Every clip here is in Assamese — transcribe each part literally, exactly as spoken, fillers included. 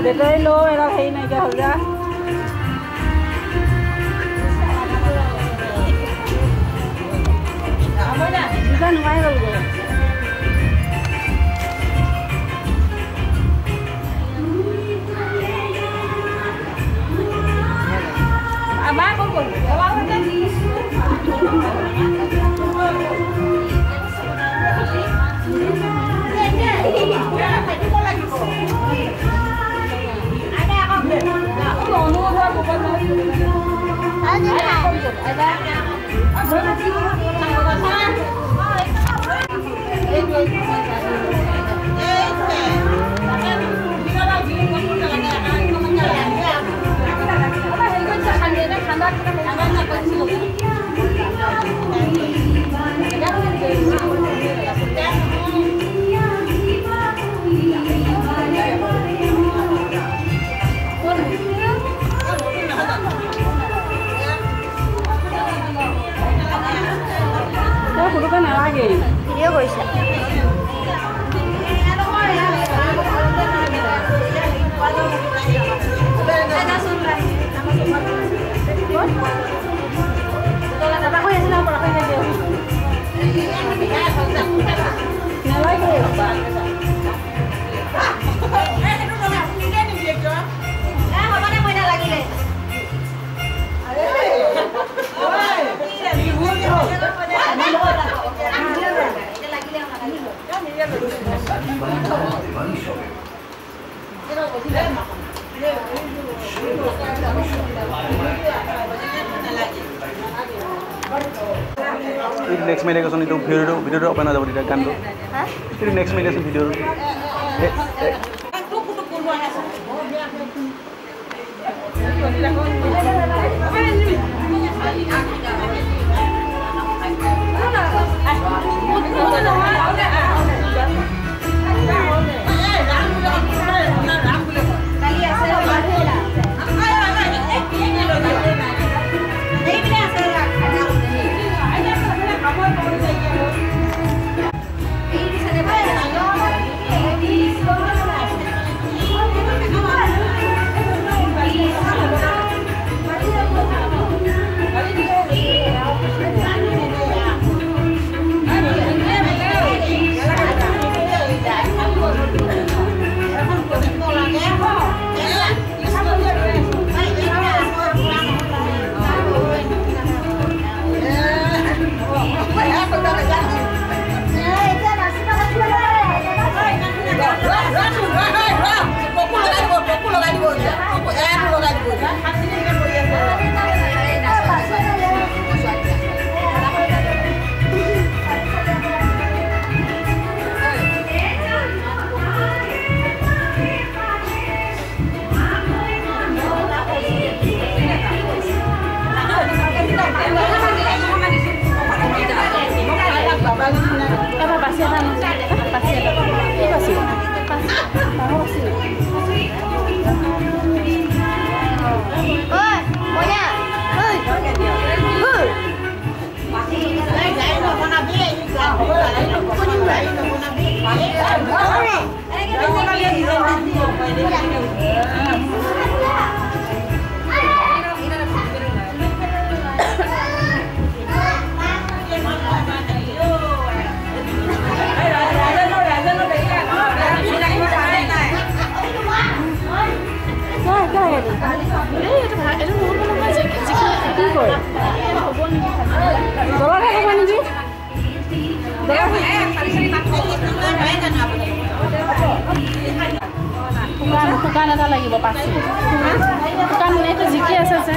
বেটাৰী ল' এডাল হেৰি নাইকিয়া হ'ল যা দুটা নোৱাৰি গ'লগৈ আমাৰ ক'ত গ'ল ভিডিঅ' কৰিছে नेक्स्ट मेरे को सुनी तो वीडियो वीडियो ओपन आ जाओ दिया गान दो फिर नेक्स्ट मेरे से वीडियो শুকান এটা লাগিব পাঁচশ শুকান এইটো জিকি আছে যে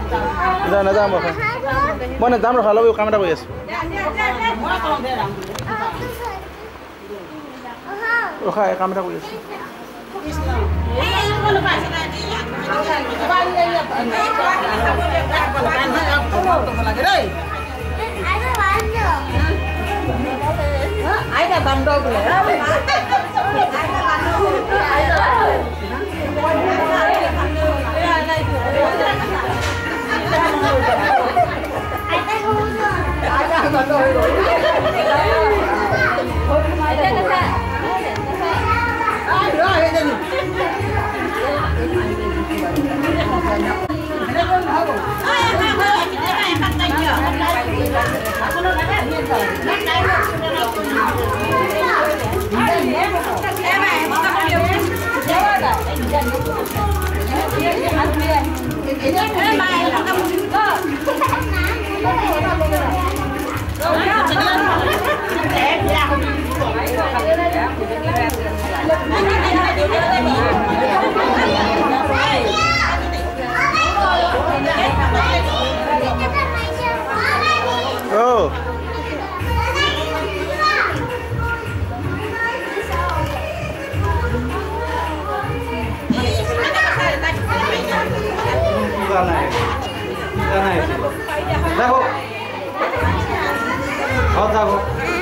যা নাযাম ৰখা মই নাযাম ৰখা অলপ কাম এটা কৰি আছোঁ ৰখা কাম এটা কৰি আছোঁ Aida bando boleh. Oh. Jago. Oh, jago.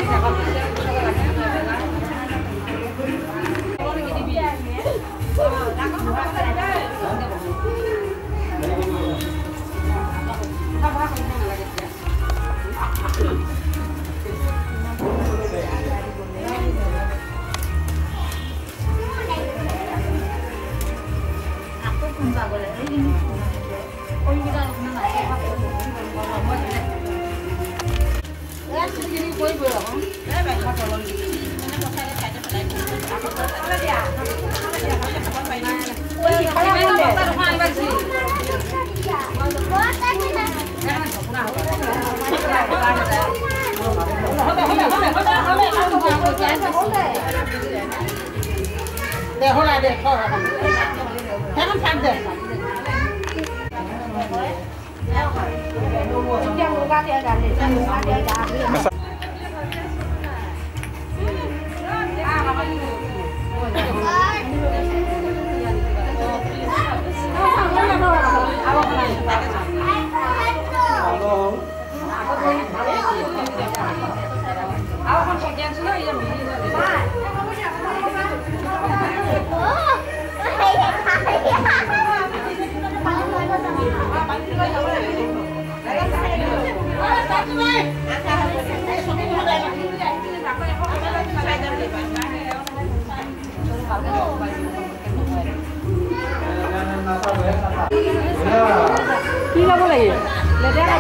Dejo la dejo. Jangan sampai. Yang buka dia gali, yang buka dia gali. কি ল'ব লাগে লেতেৰা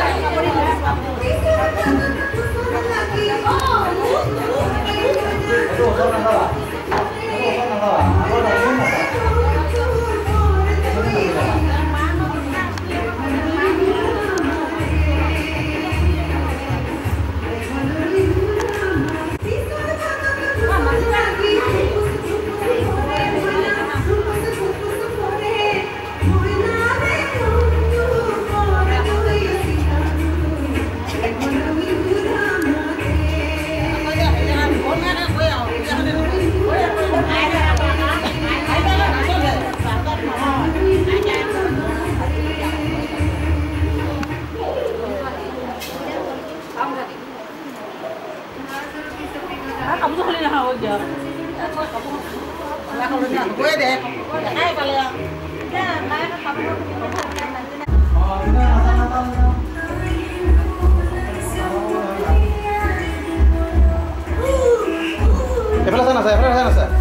kamu tuh beli nah aja. Ya kalau dia gue deh. Kayak kalau ya. Ya, mana kamu oh, ini nata-nata. Sebelah sana, saya sebelah sana, saya.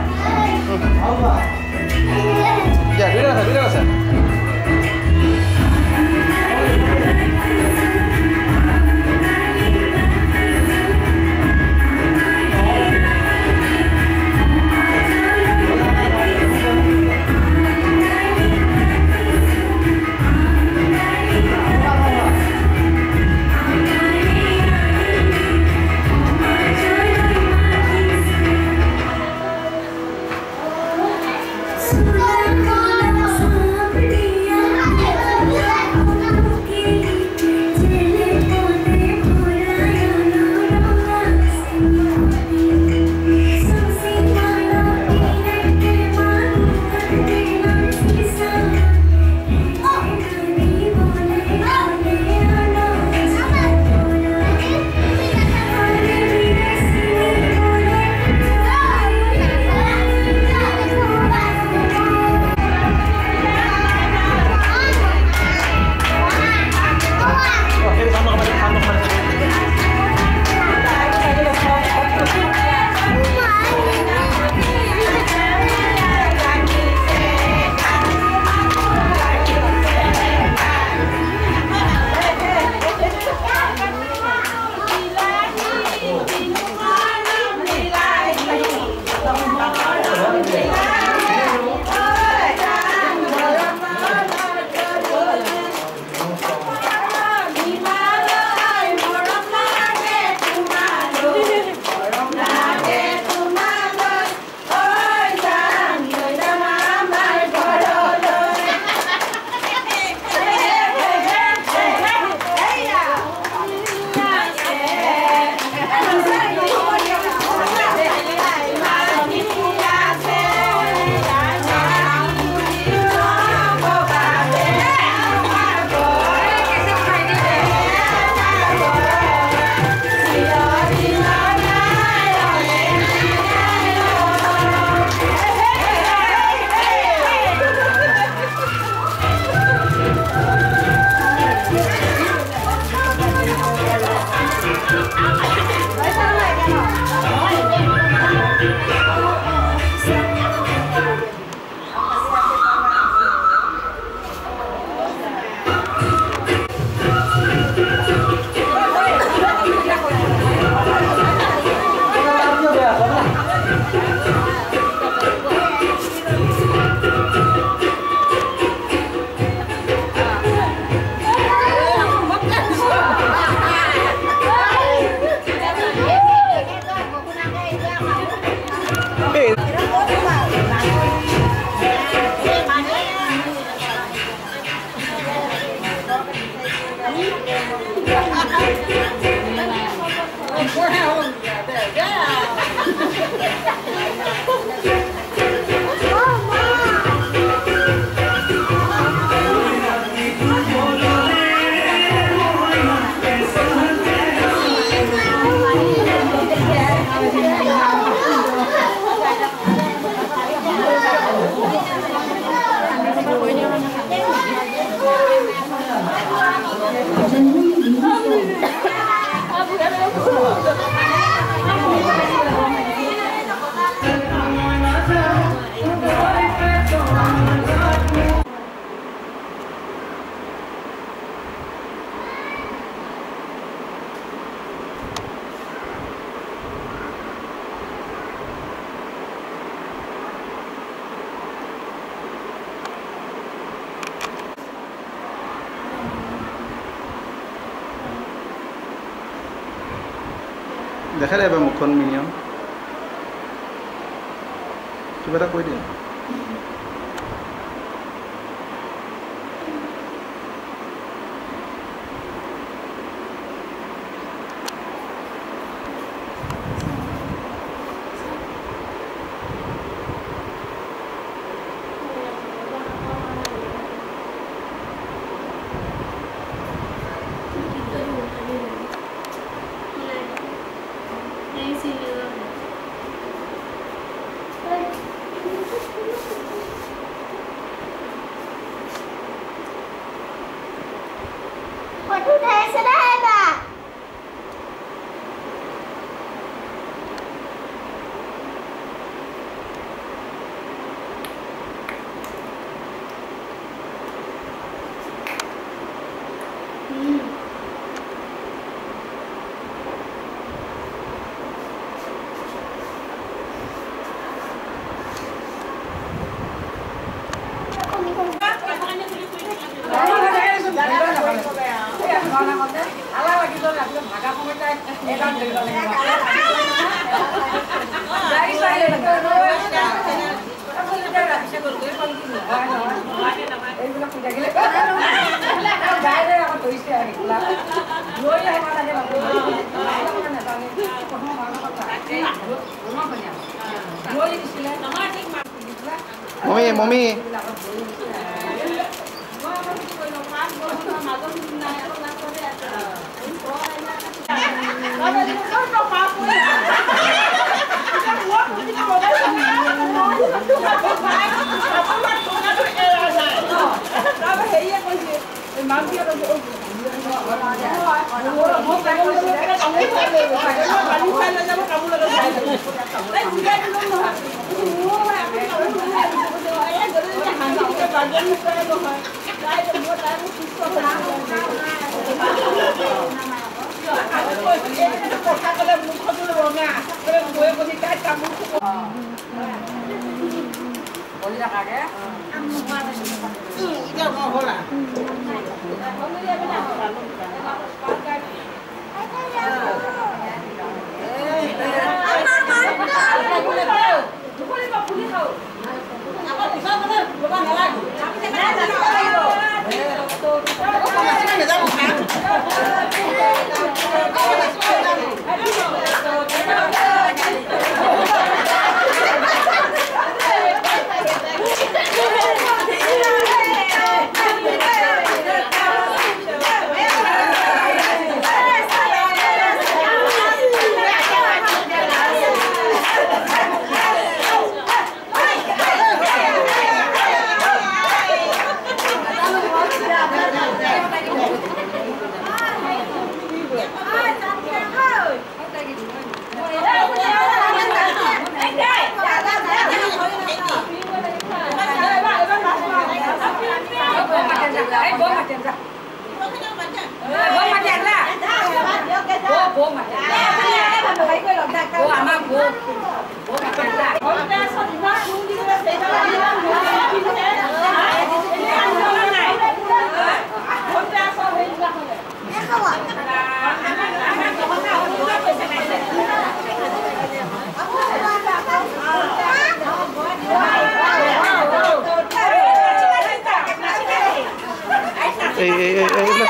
Ya, duduk rasa, duduk rasa. দেখা দে এবাৰ মুখখন মিনিয়ম কিবা এটা কৈ দিয়ে Mami, mami. Hey, hey, hey, hey.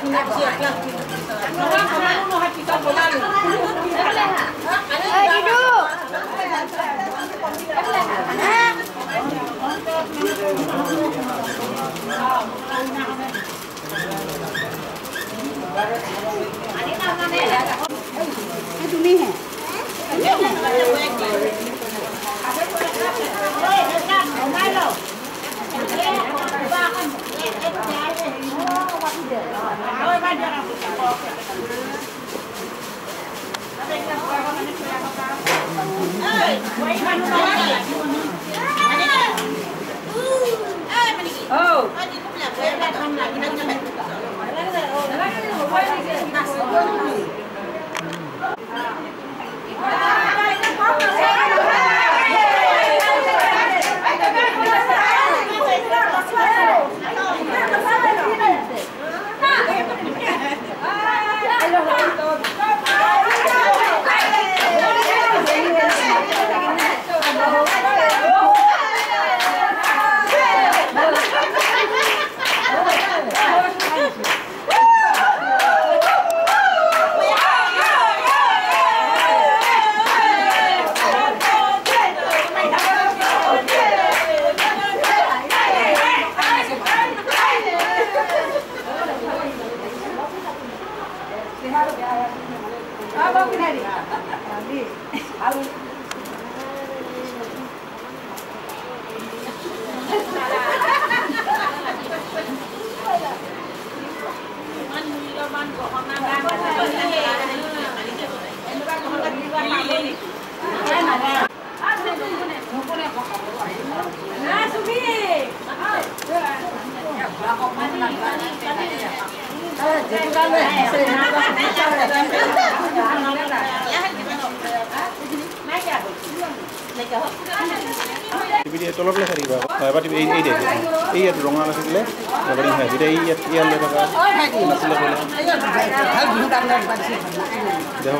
तुम्ही है তলত লেখা থাকিব এবাৰ এই এই দেখে এই ইয়াত ৰঙা নাছিলে এবাৰ হয় যেতিয়া এই ইয়াত ইয়াত লেখা নাছিলে ক'লে দেখো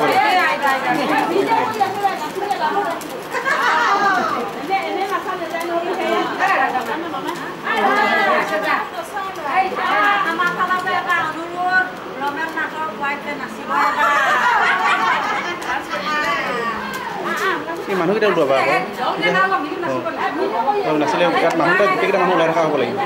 এই মানুহকেইটা ওলাবা আকৌ নাছিলে তাত মানুহটা গোটেইকেইটা মানুহ ওলাই থকা হ'ব লাগিব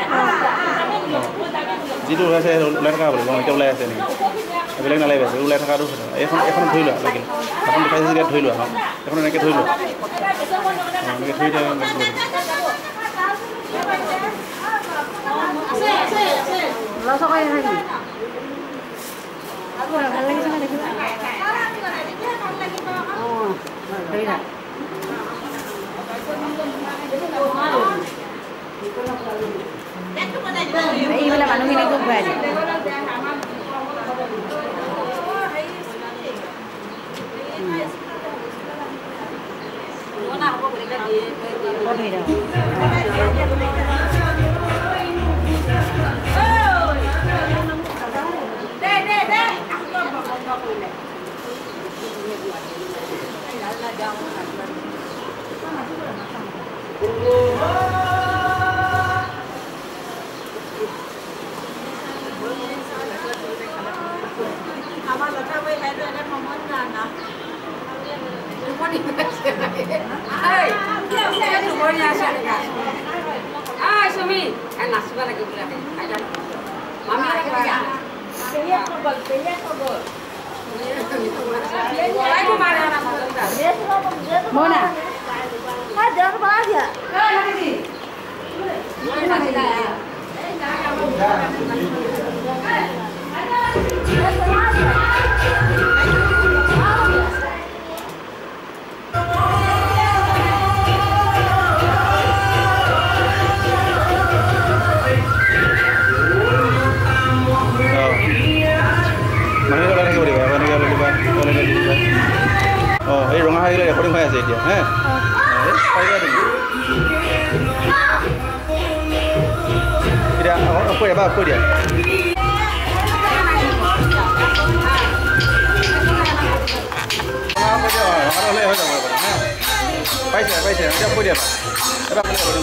যিটো ওলাইছে ওলাই থকা হ'ব লাগিব এতিয়া ওলাই আছে নেকি বেলেগ নালাগিব আছে ওলাই থকাটো এইখন এখন ধৰি লোৱা লাগিল এখন দেখাইছে যেতিয়া ধৰি লোৱা এখন এনেকৈ ধৰি লোৱা এনেকৈ ধৰি দিয়া ভাল লাগিছে নে দেখিবা অঁ ধৰি থাক এইবিলাক মানুহখিনিকো ঘূৰাই দিয়ে Mona, ada apa aja? Oh, ini rongga hari lagi recording saya saja, eh? Tidak, apa ya, apa dia? Apa dia? Ada leh, ada apa? Paisa, paisa, dia apa dia? Ada apa recording?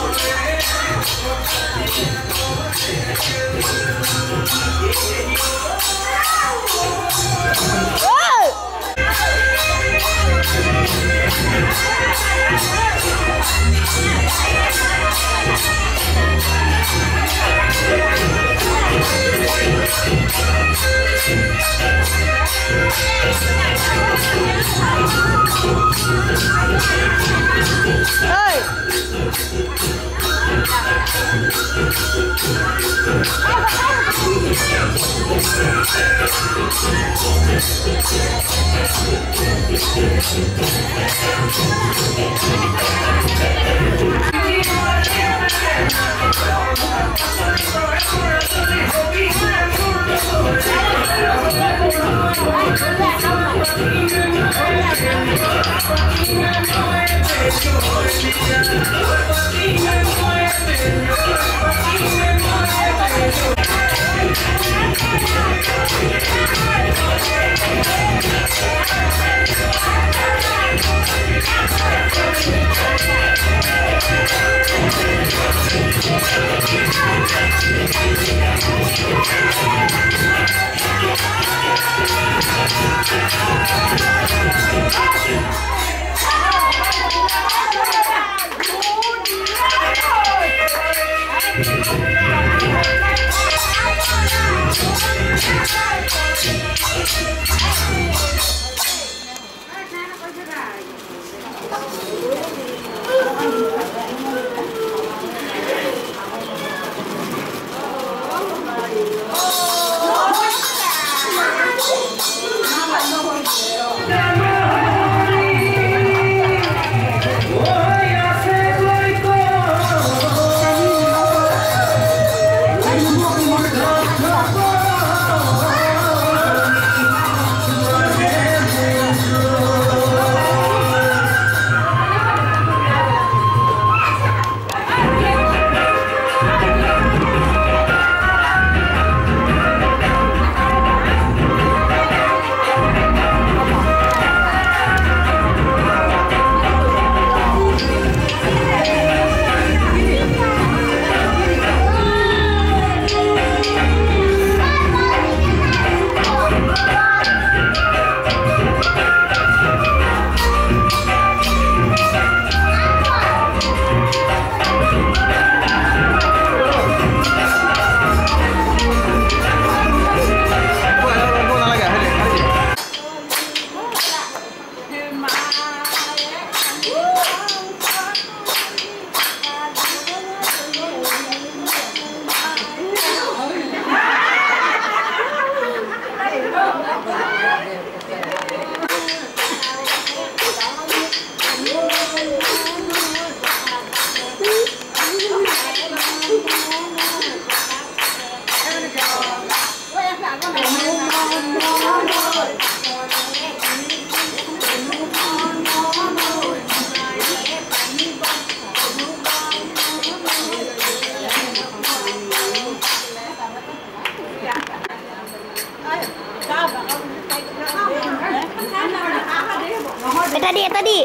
Tadi, tadi.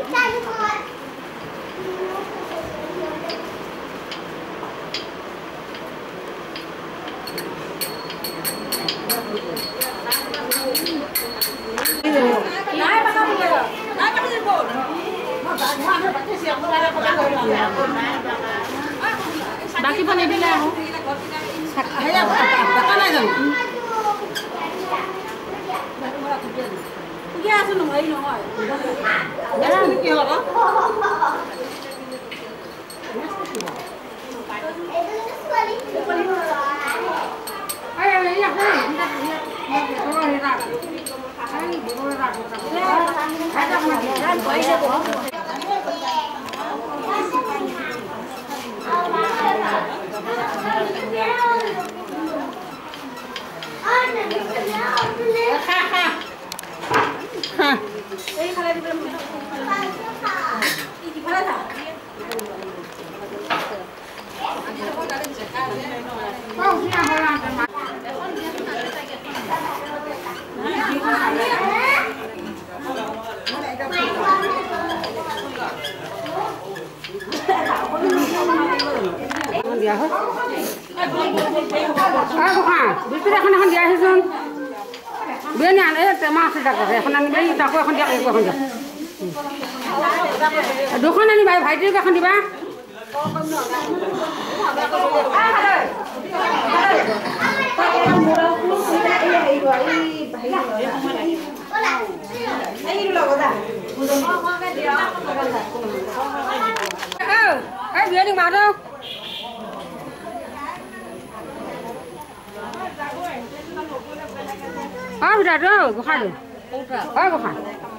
Baki pakai bila aku. Ayah, apa lagi? Iya, sudah mulai nongol. Jalan ke mana? Ayah, ayah, dia hết. À không à, biết cái này không dia hết không? Biryani আনে টেমা আছে তাকো এখন আনিবা তাকো এখন দিয়া একো এখন দিয়া দুখন আনিবা ভাইটিক এখন দিবা এই বিৰিয়ানী মাৰো Ah, udah dong, bukan. Oh, bukan.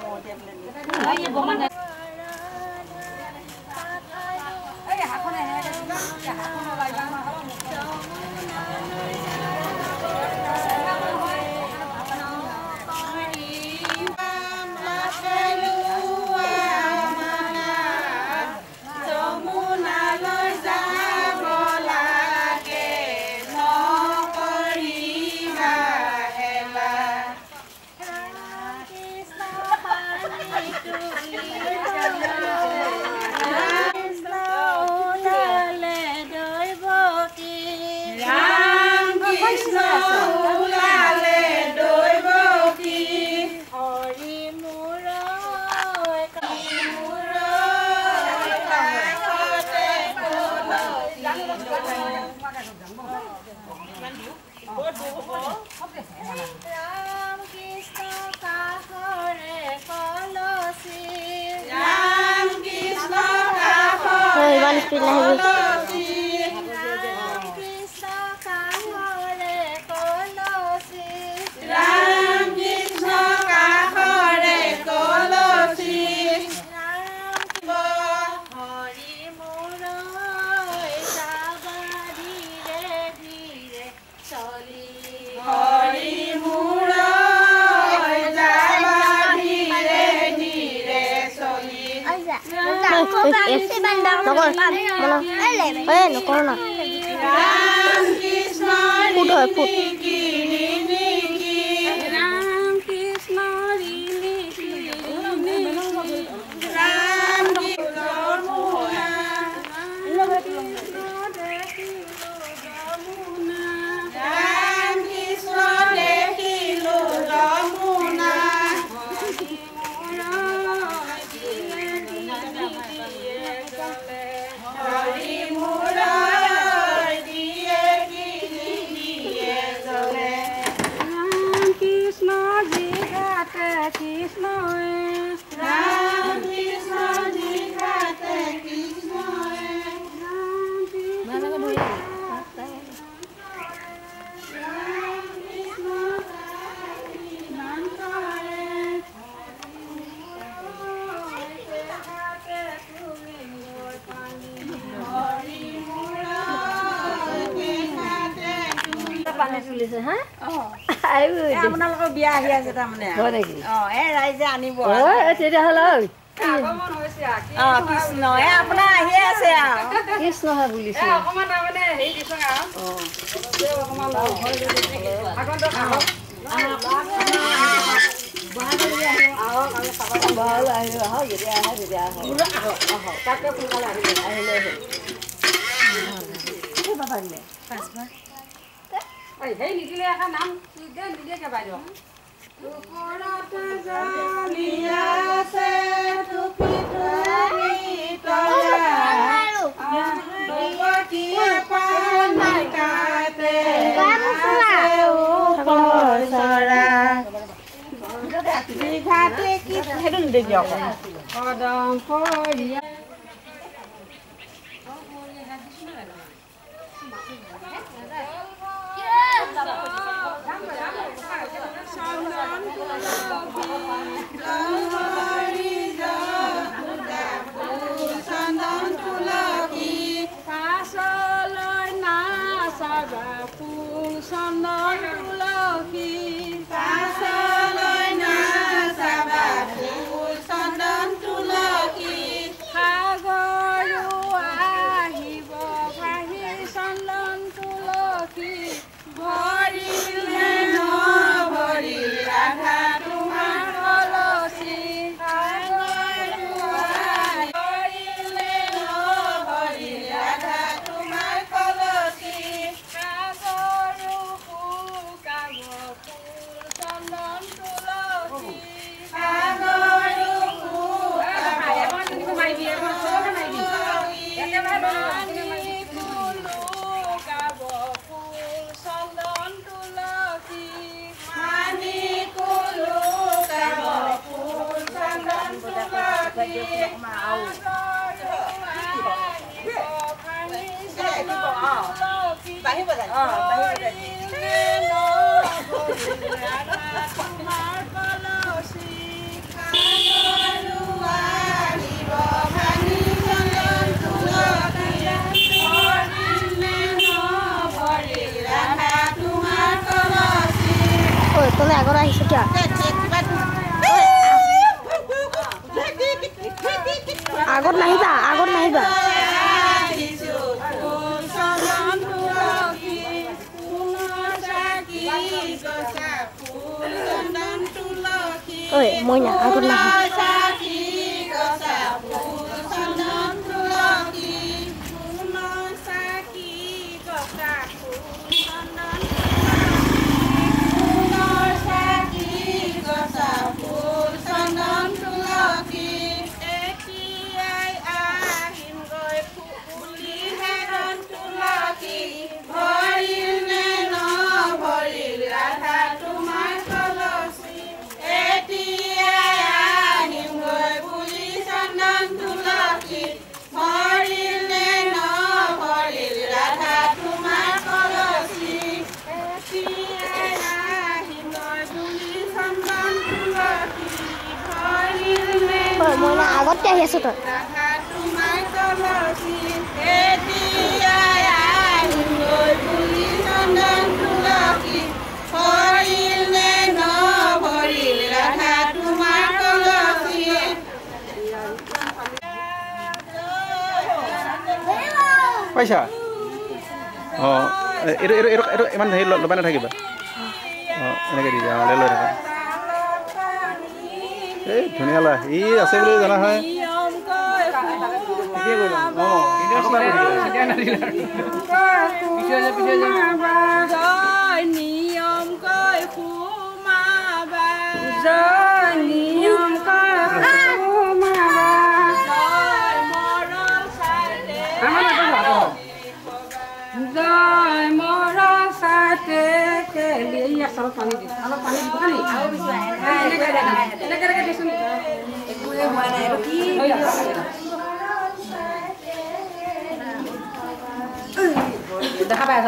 Este bandang nokol mana eh nokol na Ram Krishna put hoy put Ram Krishna lili Ram Krishna Mona Ram Krishna dekhilo Ramuna আপোনালোকৰ বিয়া আহি আছে তাৰমানে হয় নেকি অ এ ৰাইজে আনিব অ তেতিয়া হলো আগমন হৈছে অ কৃষ্ণ এ আপোনাৰ আহি আছে আ কৃষ্ণ হে বুলিছে অকমান তাৰমানে হেৰি দিছো আ অ অকমান আগন্ত খাব বাহাদুৰি আহিব আও আমি খাব বাহাদুৰি আহিব আহ যদি আহে যদি আহে আহ তাকে সোনকালে আহিলে আহিলে কি বাবা দিলে পাঁচবাৰ Hey, ini dia kan nam, dia dia ke baju. Tukorat jaliya se tupitani toya. Dogoti panai kate. Sora. Dikhate ki hedun de jok. Kodam poria. তোলে আগত আহিছো কিয় আগত নাহিবা আগত নাহিবা ঐ মই না আগত নাহি মই না আগতে আহি আছো তই পাইছা অঁ এইটো এইটো এইটো এইটো ইমান হেৰি ল'বাই নাথাকিবা অঁ এনেকৈ দি দিয়া লৈ লৈ থাকা এই ধুনীয়া লা ই আছে বুলি জানা হয় পানী দি অলপ পানী দিব নি এনেকৈ এনেকৈ দিছোঁ একোৱে হোৱা নাই আৰু কি দেখা পাই আছ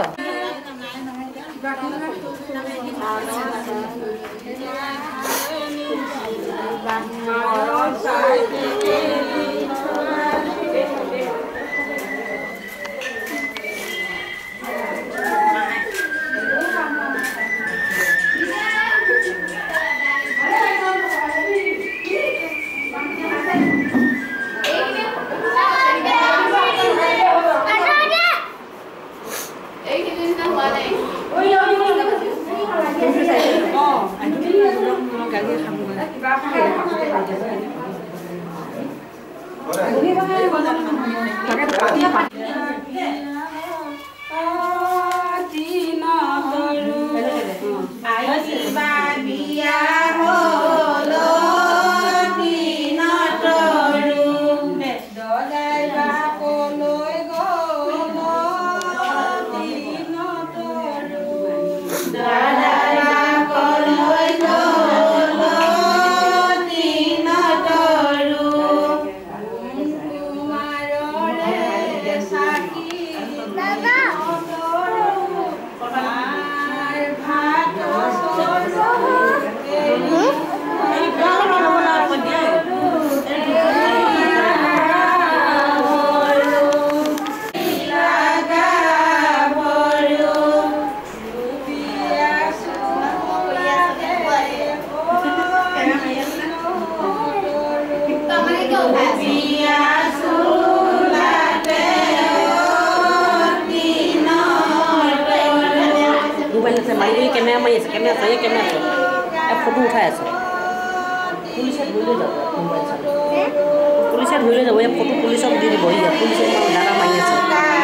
কেমেৰা মাৰি আছে কেমেৰা চাই কেমেৰা আছে ফটো উঠাই আছে পুলিচে ধৰি লৈ যাব মোবাইল চাই পুলিচে ধৰি লৈ যাব এই ফটো পুলিচক দি দিব ইয়াত পুলিচে দাদা মাৰি আছে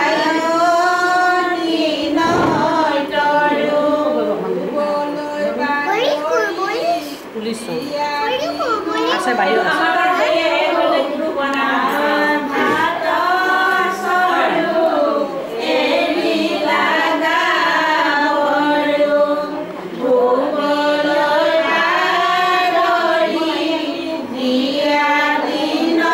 পুলিচ আছে বাহিৰত আছে Dia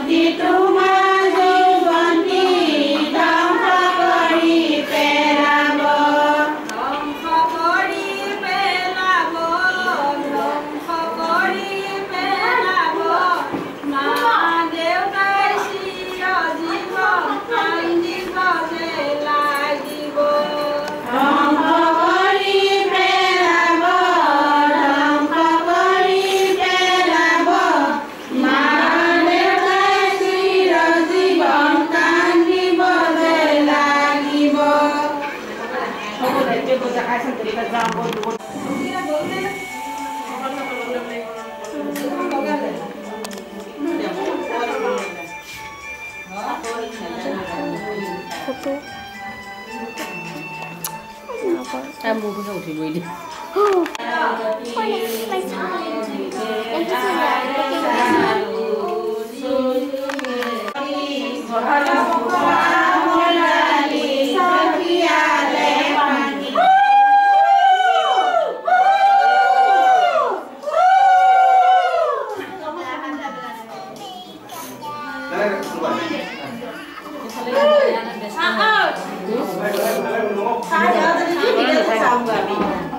Em mua cái dầu thì nuôi đi. Sao giờ tao đi tiếp thì nó xong rồi.